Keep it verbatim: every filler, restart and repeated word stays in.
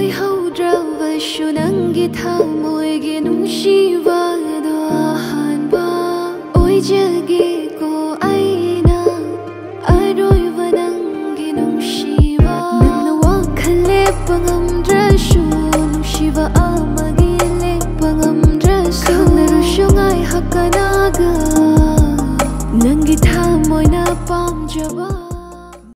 ꯑꯣꯏꯍꯧꯗ꯭ꯔꯕꯁꯨ ꯅꯪꯒꯤ ꯊꯃꯣꯏꯒꯤ ꯅꯨꯡꯁꯤꯕꯗꯣ ꯑꯍꯥꯟꯕ ꯑꯣꯏꯖꯒꯦꯀꯣ ꯑꯩꯅ ꯑꯔꯣꯏꯕ ꯅꯪꯒꯤ ꯅꯨꯡꯁꯤꯕ ꯅꯪꯅ ꯋꯥꯈꯜ ꯂꯦꯞꯄ ꯉꯝꯗ꯭ꯔꯁꯨ ꯅꯨꯡꯁꯤꯕ ꯑꯃꯒꯤ ꯂꯦꯞꯄ ꯉꯝꯗ꯭ꯔꯁꯨ ꯈꯪꯅꯔꯁꯨ ꯉꯥꯏꯍꯥꯛ ꯀꯅꯥꯒ ꯅꯪꯒꯤ ꯊꯃꯣꯏꯅ ꯄꯥꯝꯖꯕ